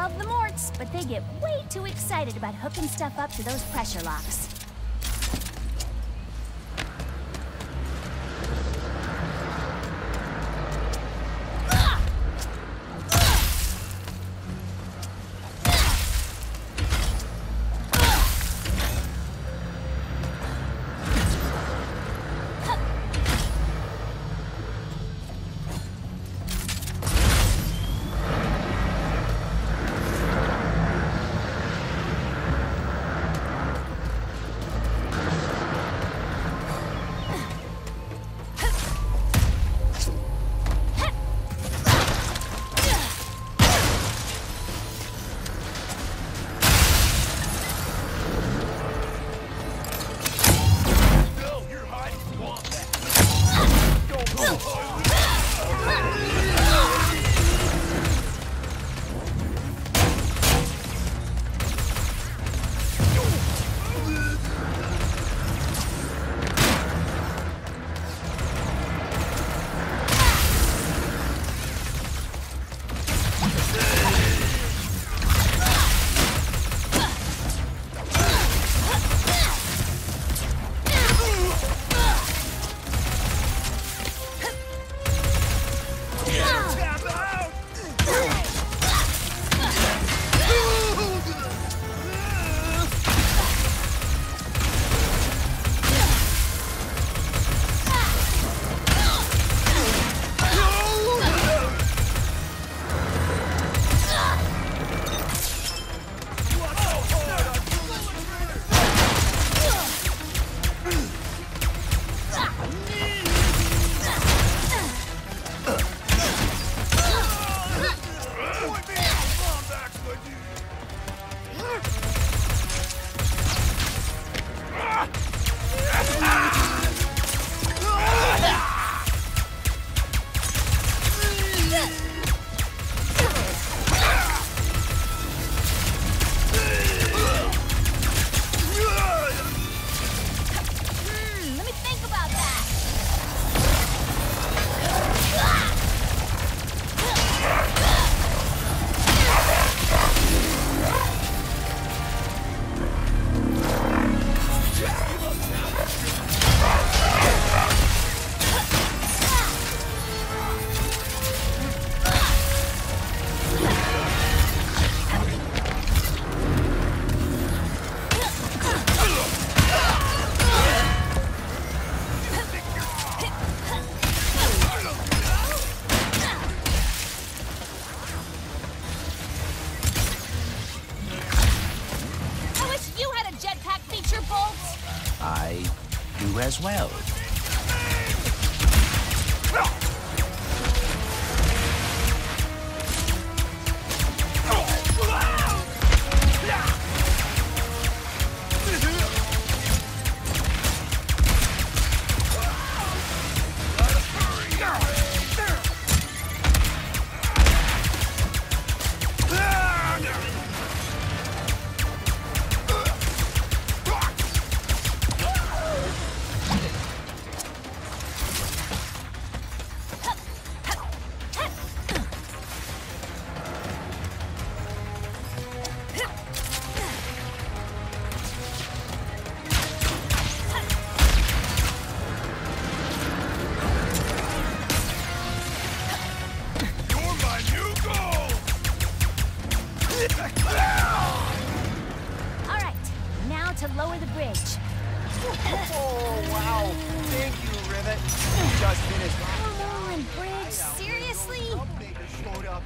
love the morts, but they get way too excited about hooking stuff up to those pressure locks. As well. To lower the bridge. Oh, wow. Thank you, Rivet. Just finished. Come on, bridge. Seriously? Showed up.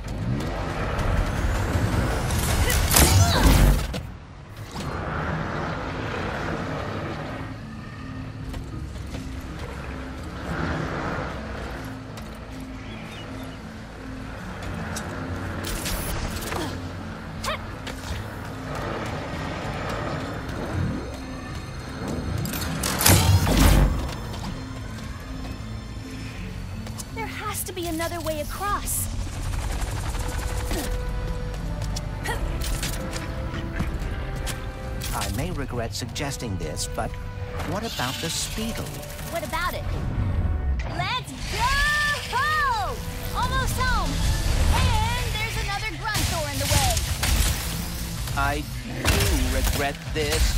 To be another way across. I may regret suggesting this, but what about the Speedle? What about it? Let's go! Almost home! And there's another Grunthor in the way. I do regret this.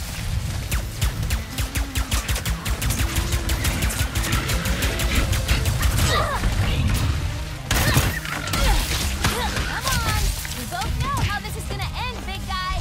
Come on! We both know how this is gonna end, big guy!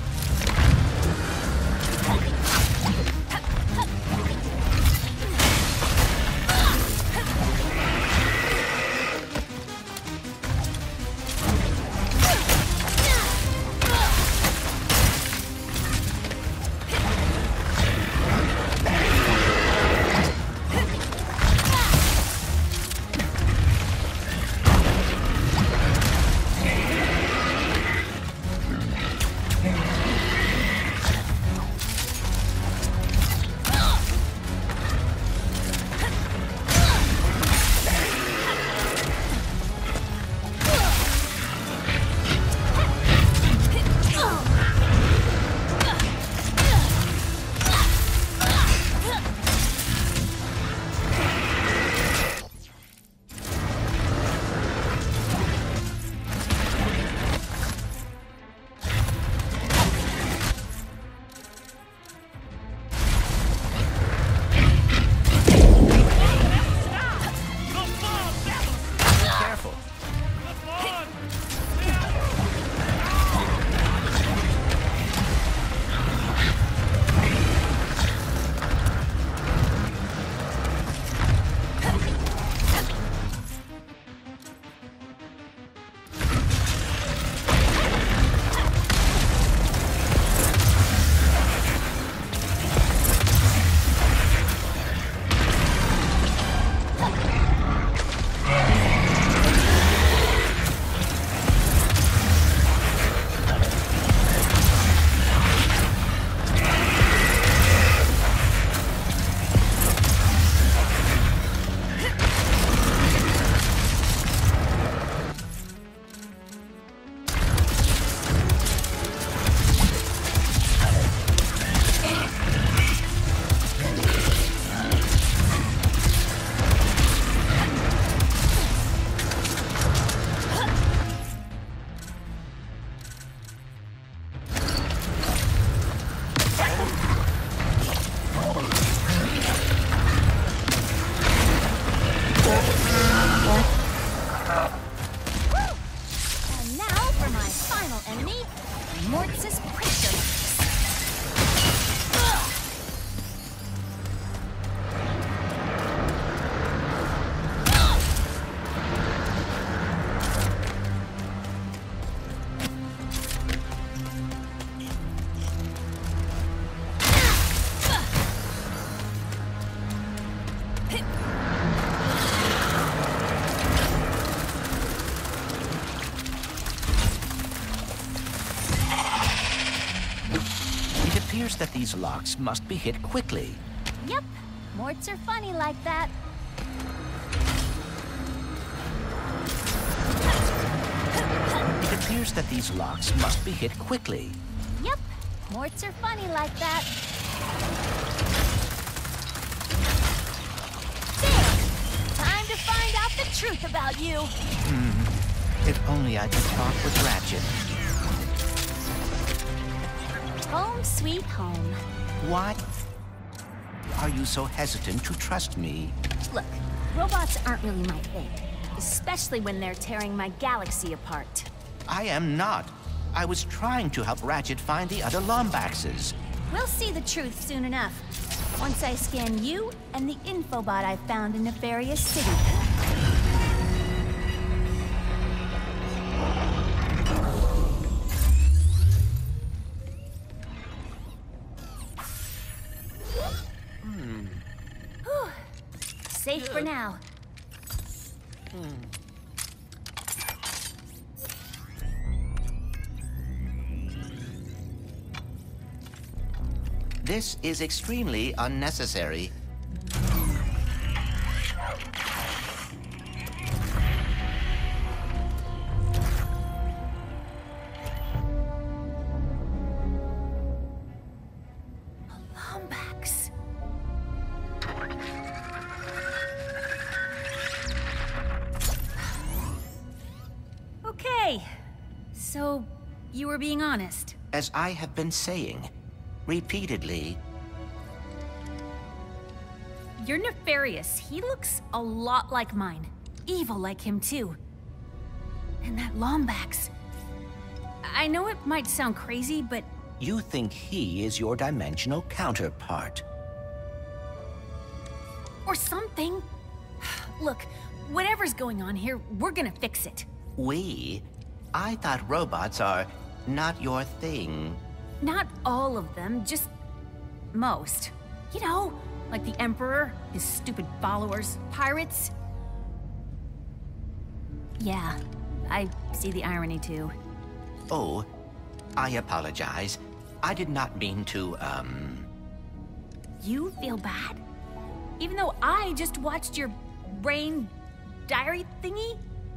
That these locks must be hit quickly. Yep, Morts are funny like that. It appears that these locks must be hit quickly. Yep, Morts are funny like that. There! Time to find out the truth about you. If only I could talk with Ratchet. Home sweet home. Why are you so hesitant to trust me? Look, robots aren't really my thing. Especially when they're tearing my galaxy apart. I am not. I was trying to help Ratchet find the other Lombaxes. We'll see the truth soon enough. Once I scan you and the infobot I found in Nefarious City. Safe for now. This is extremely unnecessary. Okay, so you were being honest. As I have been saying, repeatedly, You're nefarious. He looks a lot like mine. Evil like him, too. And that Lombax. I know it might sound crazy, but you think he is your dimensional counterpart. or something. Look, whatever's going on here, we're gonna fix it. We? I thought robots are not your thing. Not all of them, just most. You know, like the Emperor, his stupid followers, pirates. Yeah, I see the irony too. Oh, I apologize. I did not mean to, You feel bad? Even though I just watched your brain diary thingy?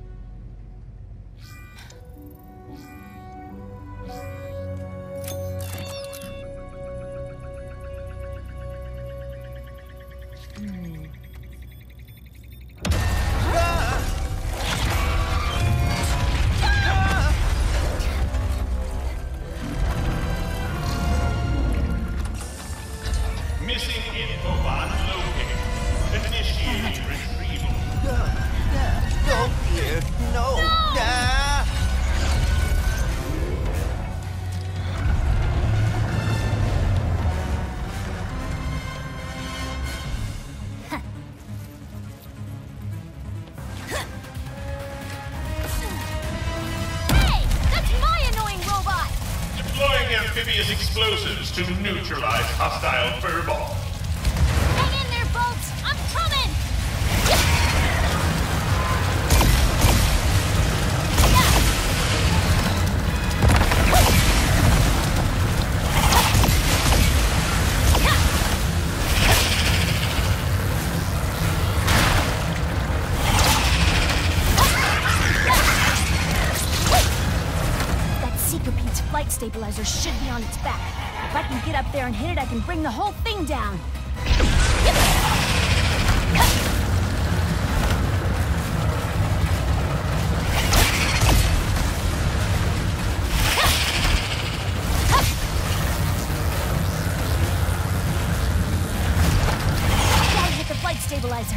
Missing infobot located. Initiating retrieval. no, dear, no. Ah! Hey! That's my annoying robot! Deploying amphibious explosives to neutralize hostile furball. Hang in there, folks! I'm coming! That Seeker-Pete's flight stabilizer should be on its back. If I can get up there and hit it, I can bring the whole thing down. Gotta hit the flight stabilizer.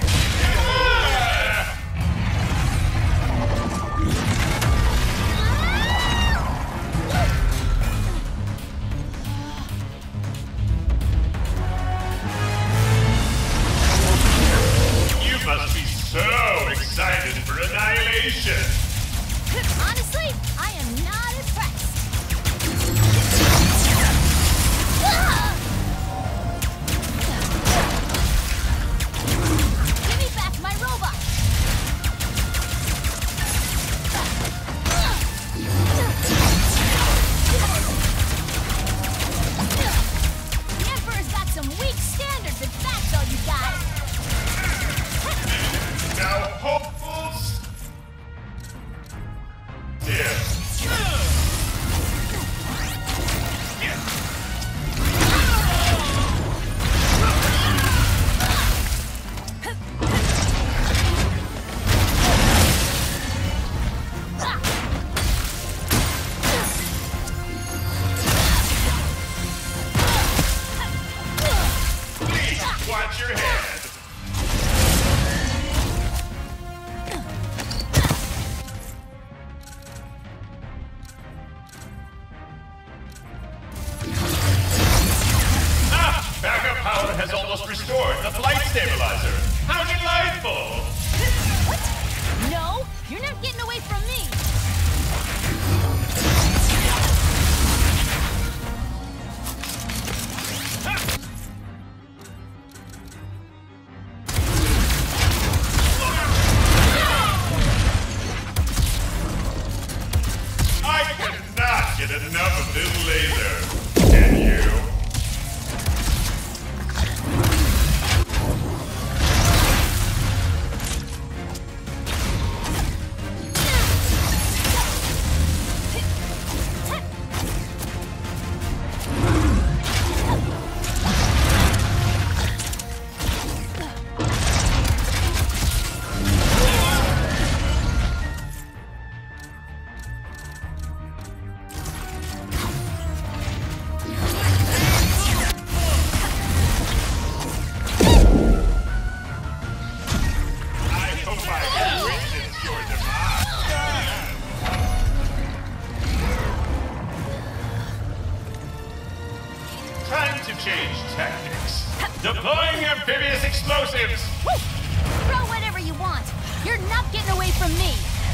explosives! Throw whatever you want. You're not getting away from me.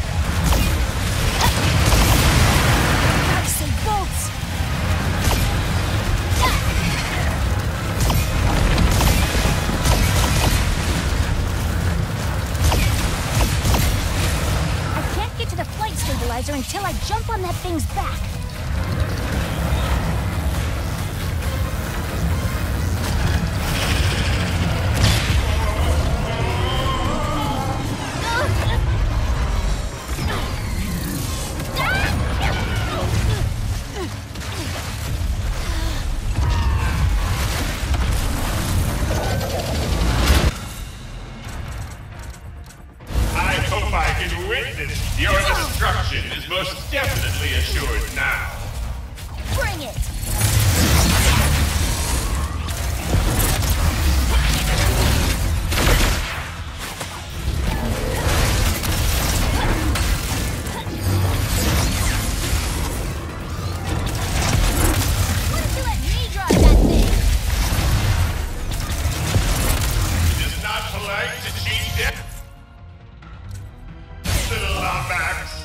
Gotta save bolts. I can't get to the flight stabilizer until I jump on that thing's back. Your destruction is most definitely assured now. Bring it! Why don't you let me drive that thing? It is not polite to cheat death. Little Lombax.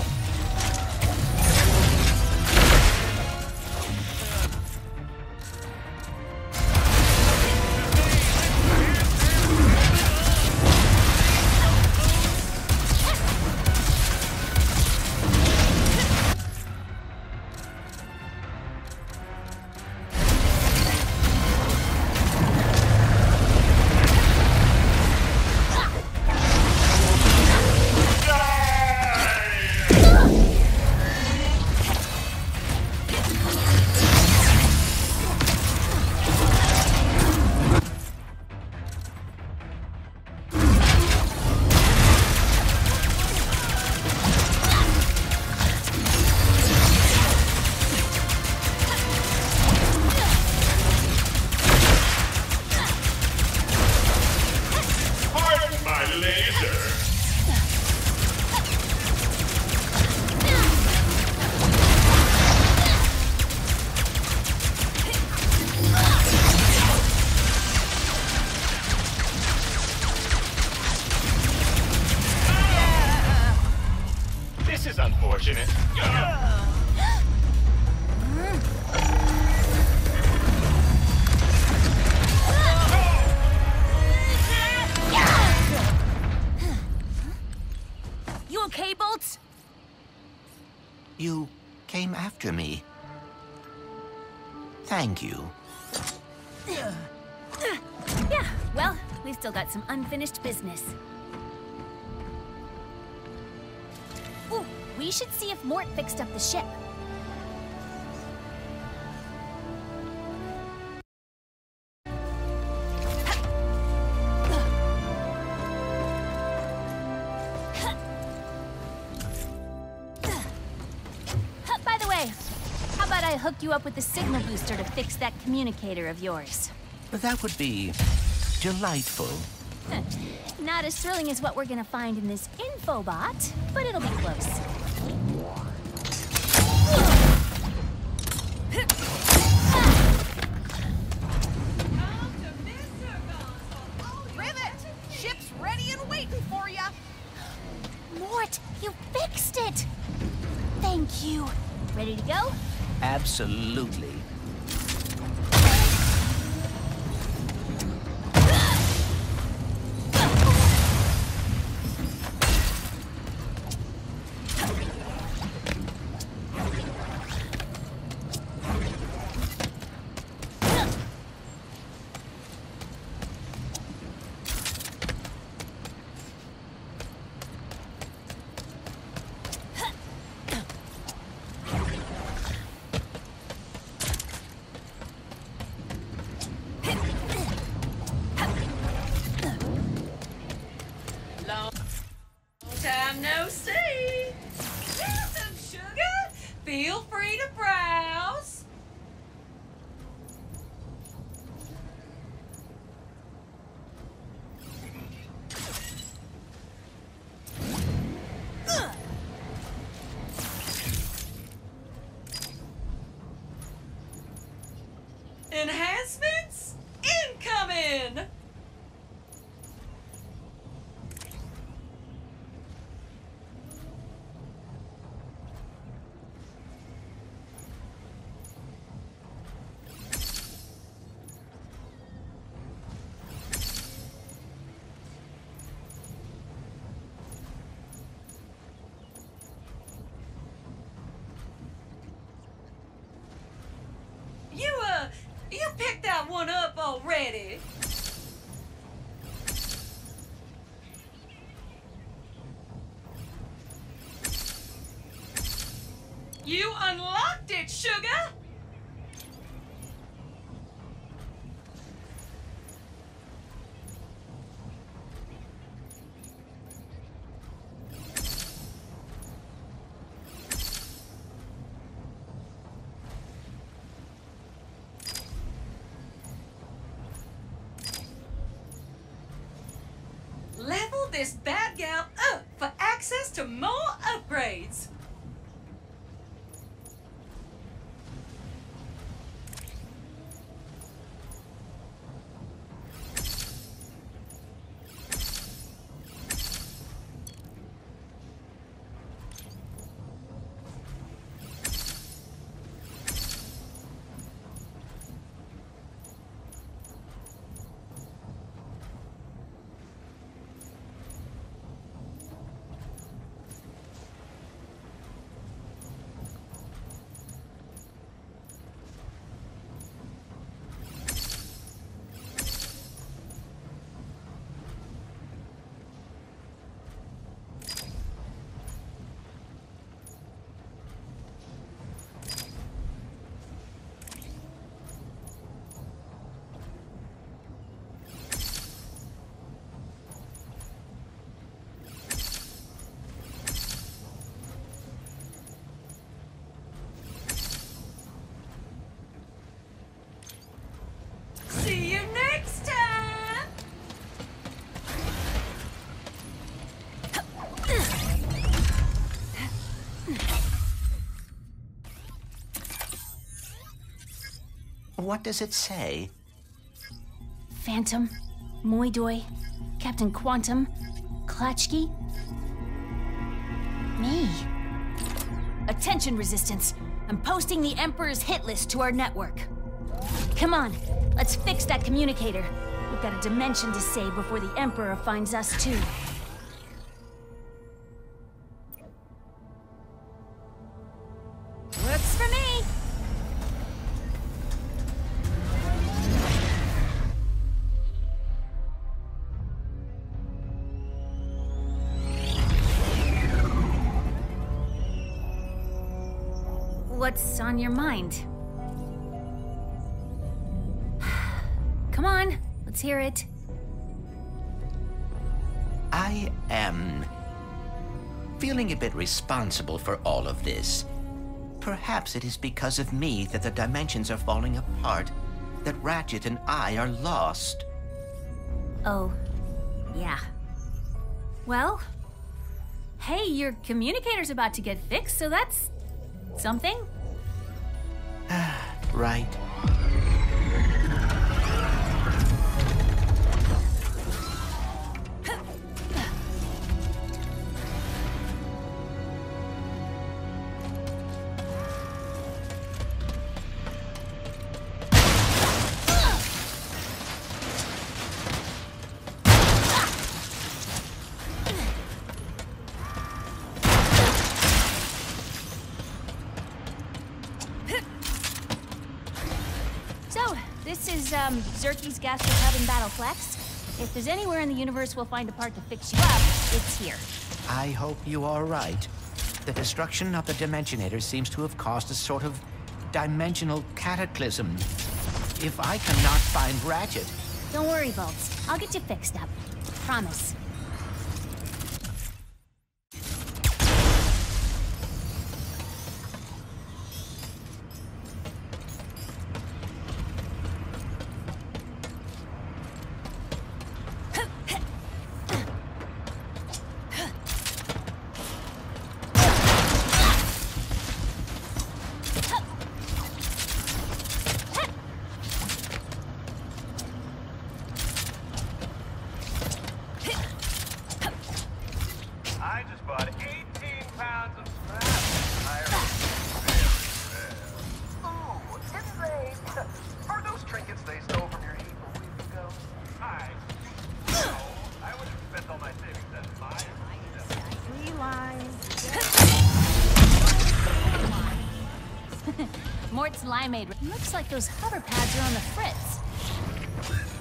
This is unfortunate. You okay, Bolts? You came after me. Thank you. Yeah, well, we've still got some unfinished business. Ooh, we should see if Mort fixed up the ship. By the way, how about I hook you up with the signal booster to fix that communicator of yours? That would be delightful. Not as thrilling as what we're gonna find in this infobot, but it'll be close. Rivet! Ship's ready and waiting for ya! Mort, you fixed it! Thank you. Ready to go? Absolutely. ready. You unlocked it, sugar! Level this bad gal up for access to more upgrades. See you next time! What does it say? Phantom, Moidoi, Captain Quantum, Klatchki. Me. Attention, Resistance. I'm posting the Emperor's hit list to our network. Come on, let's fix that communicator. We've got a dimension to save before the Emperor finds us too. Works for me! What's on your mind? Come on, let's hear it. I am feeling a bit responsible for all of this. Perhaps it is because of me that the dimensions are falling apart, that Ratchet and I are lost. Oh, yeah. Well, hey, your communicator's about to get fixed, so that's something. Right. This is, Zerky's Gastro Hub in Battleflex. If there's anywhere in the universe we'll find a part to fix you up, it's here. I hope you are right. The destruction of the Dimensionator seems to have caused a sort of dimensional cataclysm. If I cannot find Ratchet... Don't worry, Bolts. I'll get you fixed up. Promise. Mort's limeade. Looks like those hover pads are on the fritz.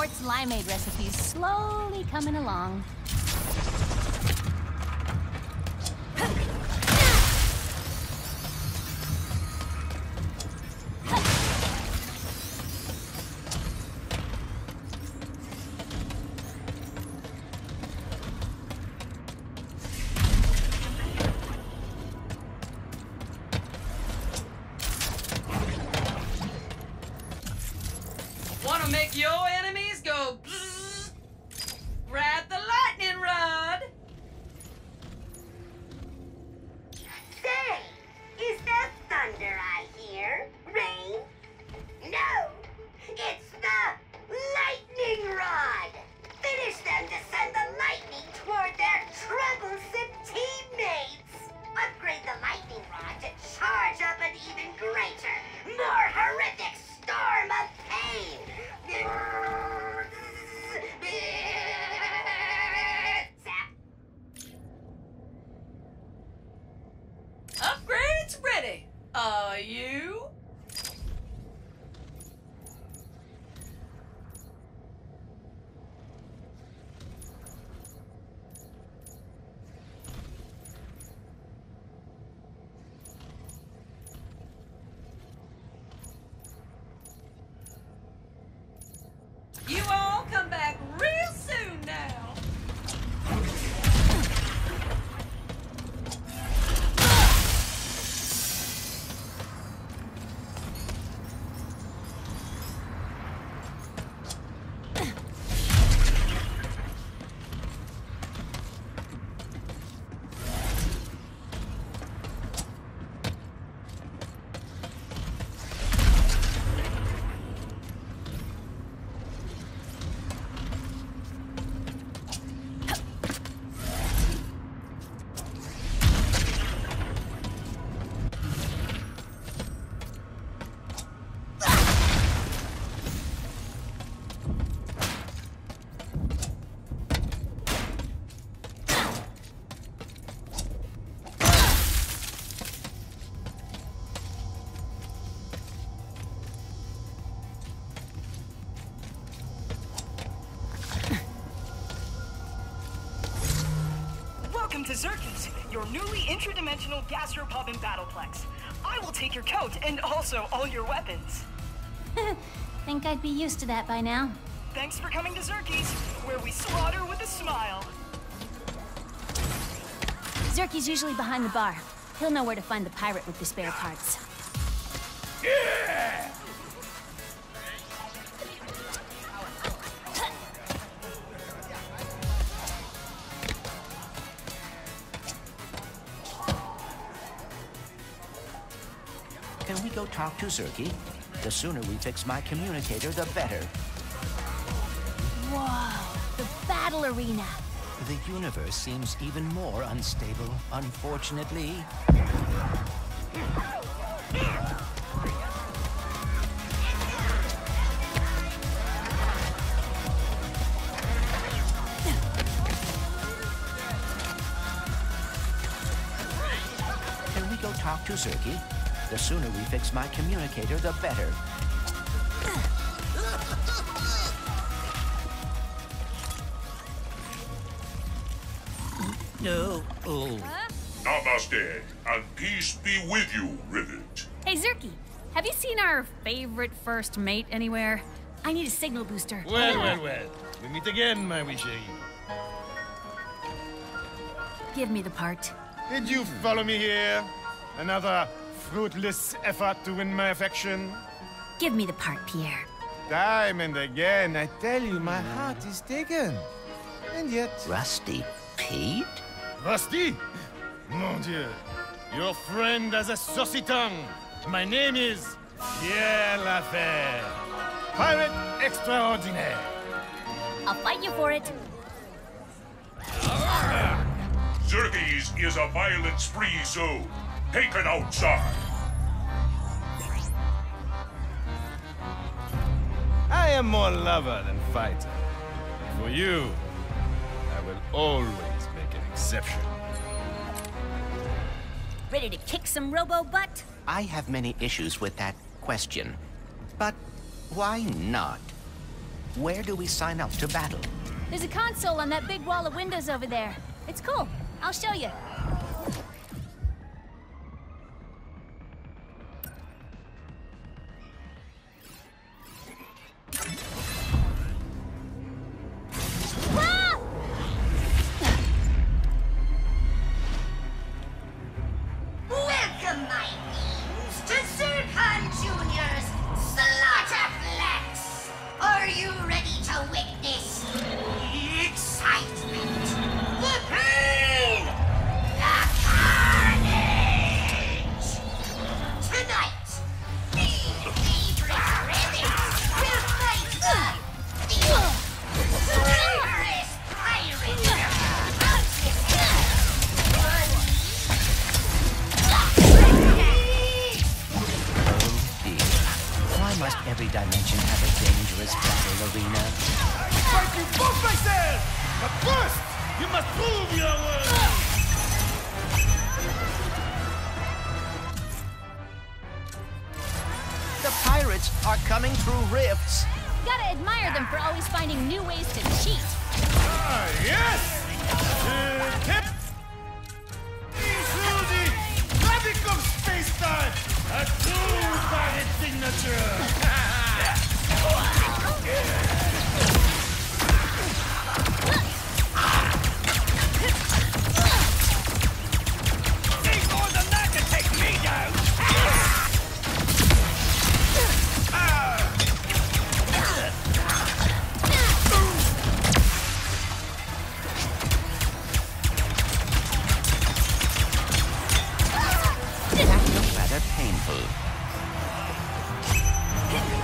Mort's limeade recipe's slowly coming along. Wanna make your enemies go bzzz? Grab the lightning rod! Say, is that thunder I hear? Rain? No! It's the lightning rod! Finish them to send the lightning toward their troublesome teammates! Upgrade the lightning rod to charge up an even greater, more horrific storm of pain! Zap! Upgrades ready! Are you? You all come back real soon now! Welcome to Zerkis, your newly intradimensional gastropub and battleplex. I will take your coat and also all your weapons. Think I'd be used to that by now. Thanks for coming to Zerkis, where we slaughter with a smile. Zerky's usually behind the bar. He'll know where to find the pirate with the spare parts. Yeah! Can we go talk to Zerky? The sooner we fix my communicator, the better. Whoa, the battle arena. The universe seems even more unstable, unfortunately. Can we go talk to Zerky? The sooner we fix my communicator, the better. No. Oh. Namaste, and peace be with you, Rivet. Hey, Zerky, have you seen our favorite first mate anywhere? I need a signal booster. Well. We meet again, my wee chérie. Give me the part. Did you follow me here? Another fruitless effort to win my affection? Give me the part, Pierre. Time and again, I tell you, my heart is taken. And yet... Rusty Pete? Rusty? Mon Dieu. Your friend has a saucy tongue. My name is Pierre Lafer. Pirate extraordinaire. I'll fight you for it. Zerkis is a violence-free zone. Taken outside. I am more lover than fighter. For you, I will always make an exception. Ready to kick some robo-butt? I have many issues with that question. But why not? where do we sign up to battle? There's a console on that big wall of windows over there. It's cool. I'll show you. Welcome, my beings, to Zircon Jr.'s Slaughterflex. Are you ready to witness the excitement, the pain, the carnage? Tonight, the favorite Rivets will fight the murderous pirate of this Why must every dimension have a dangerous battle arena? Fight you both myself! But first, you must prove your worth! The pirates are coming through rifts. Gotta admire them for always finding new ways to cheat. Ah, yes! Through the radical space-time! A true pirate signature! Need more than that to take me down! That looked rather painful.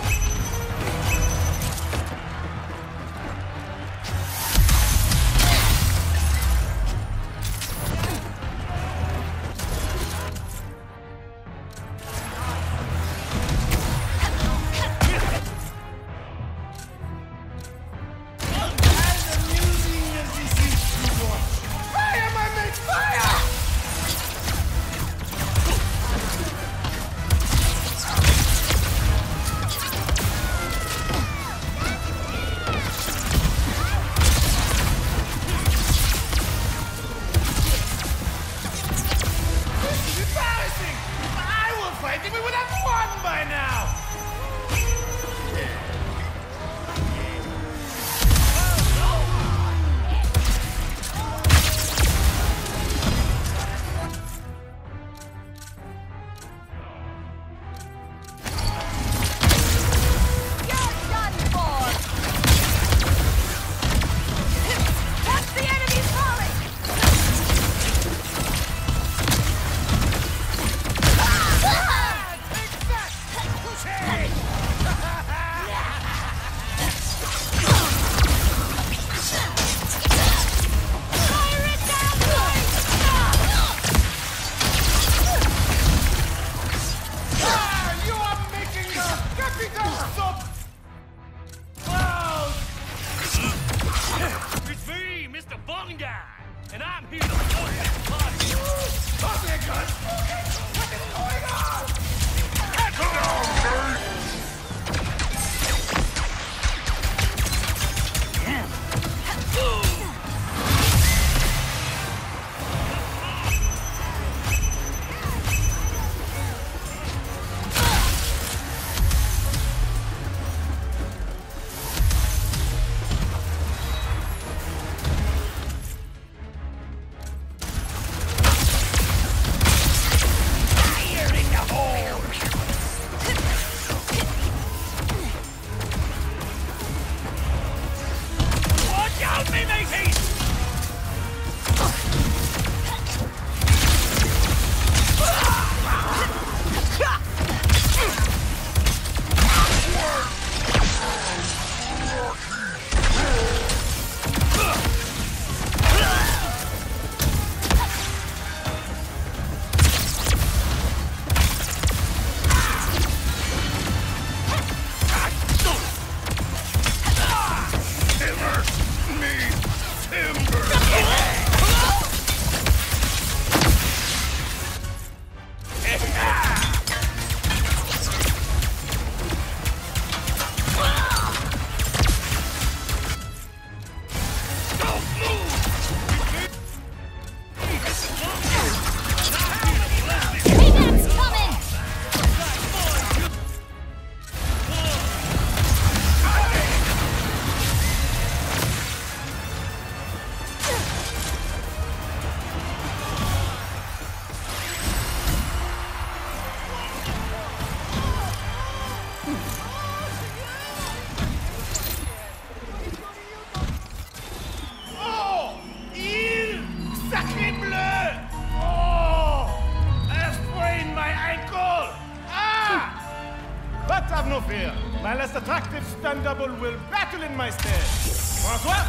trouble will battle in my stead. François?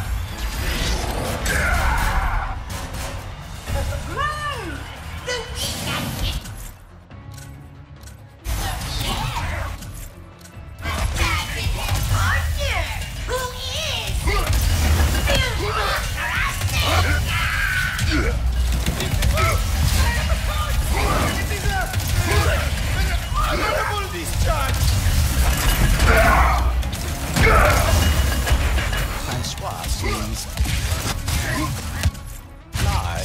Francois seems large.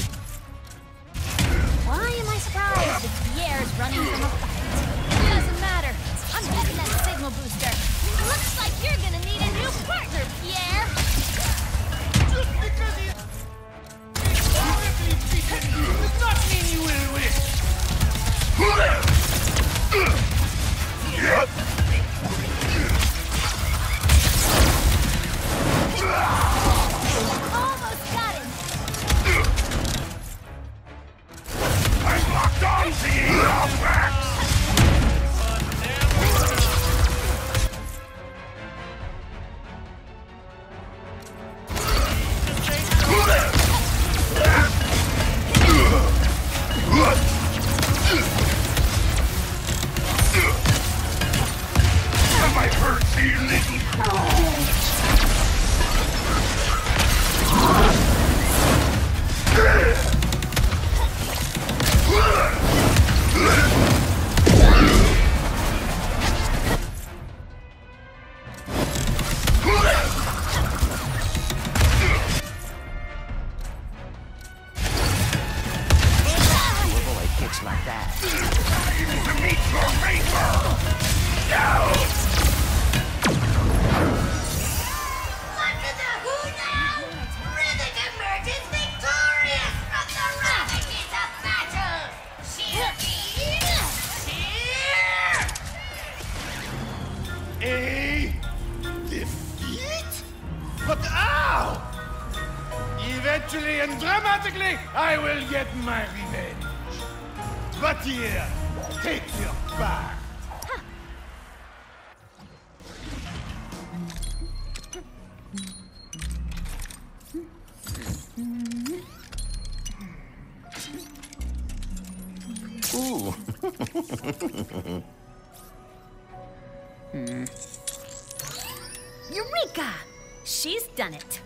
Why am I surprised if Pierre's running from a fight? Doesn't matter. I'm getting that signal booster. Looks like you're gonna need a new partner, Pierre. Just because he's horribly beaten does not mean you will win. Almost got him. I'm locked on to you, Max! Have I hurt you, little crow? Like that. To meet your maker! No! What to the who now? Rivet emerges victorious from the ravages of battle! Cheer! A defeat? But how? Eventually and dramatically, I will get my revenge. But here, take your bath. Ooh. Eureka! She's done it.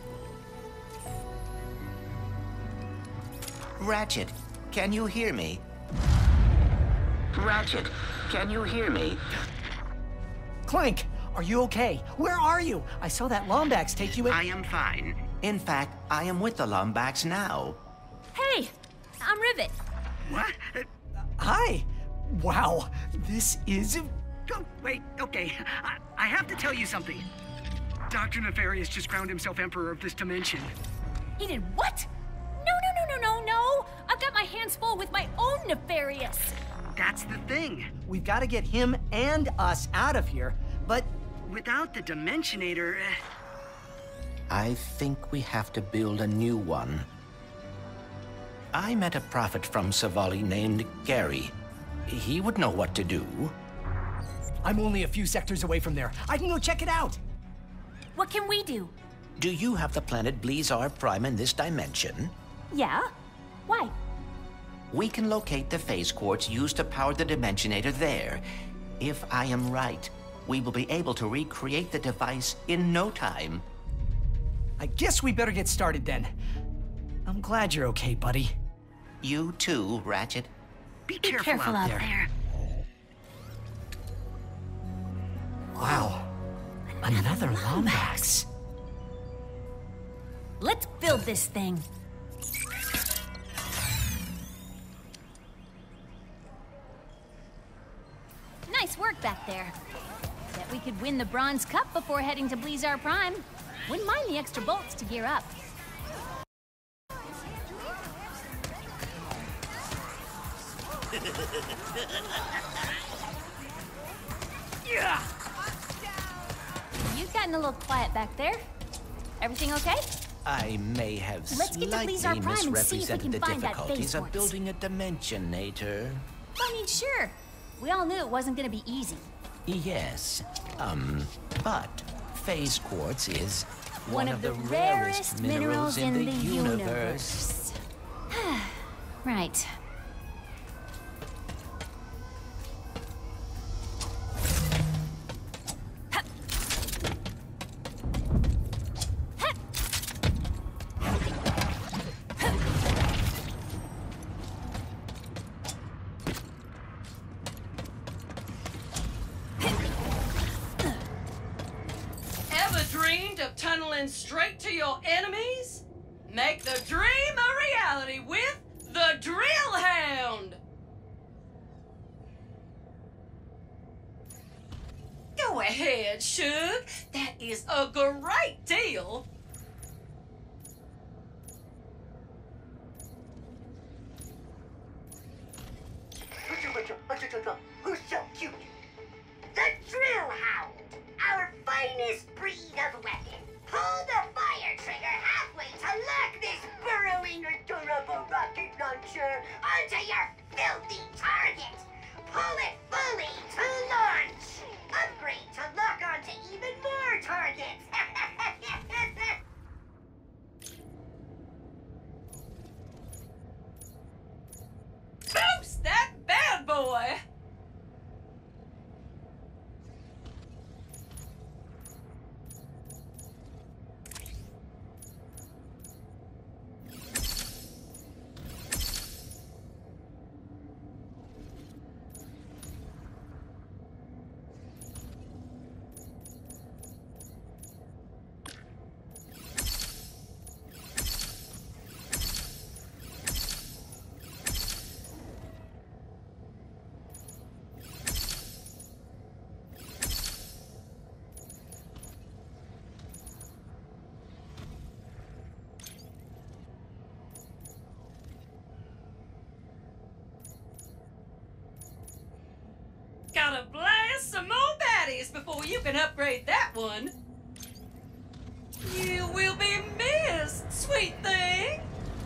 Ratchet, can you hear me? Ratchet, can you hear me? Clank, are you okay? Where are you? I saw that Lombax take you in. I am fine. In fact, I am with the Lombax now. Hey, I'm Rivet. What? Hi. Wow, this is... Oh, wait, okay. I have to tell you something. Dr. Nefarious just crowned himself Emperor of this dimension. He did what? No. I've got my hands full with my own Nefarious. That's the thing. We've got to get him and us out of here, but... Without the Dimensionator... I think we have to build a new one. I met a prophet from Savali named Gary. He would know what to do. I'm only a few sectors away from there. I can go check it out. What can we do? Do you have the planet Blizar Prime in this dimension? Yeah? Why? We can locate the phase quartz used to power the Dimensionator there. If I am right, we will be able to recreate the device in no time. I guess we better get started then. I'm glad you're okay, buddy. You too, Ratchet. Be careful out there. Wow. Another Lombax. Let's build this thing. Nice work back there. Bet we could win the Bronze Cup before heading to Blizar Prime. Wouldn't mind the extra bolts to gear up. Yeah. You've gotten a little quiet back there. Everything okay? I may have Let's get to slightly Blizar Prime and see if we misrepresented can the find that difficulties phase of quartz. building a Dimensionator. I mean, sure. We all knew it wasn't gonna be easy. Yes, but phase quartz is One of the rarest minerals in the universe. Right. Straight to your enemies? Make the dream a reality with the Drill Hound! Go ahead, Shug. That is a great deal. Who's so cute? The Drill Hound, our finest breed of weapon. Pull the fire trigger halfway to lock this burrowing adorable rocket launcher onto your filthy target. Pull it fully to launch. Upgrade to lock onto even more targets. Boost that bad boy! Gotta blast some more baddies before you can upgrade that one. You will be missed, sweet thing.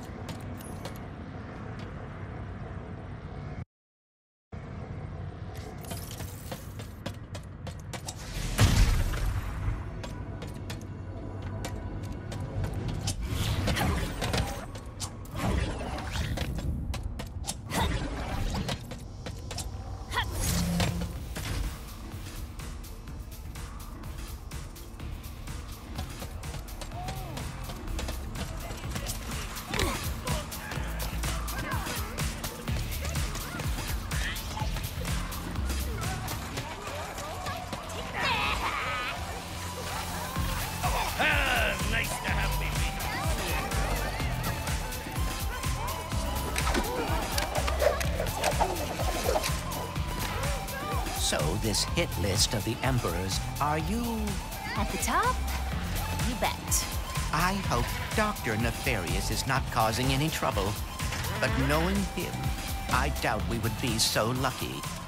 So, this hit list of the Emperors, are you... At the top? You bet. I hope Dr. Nefarious is not causing any trouble. But knowing him, I doubt we would be so lucky.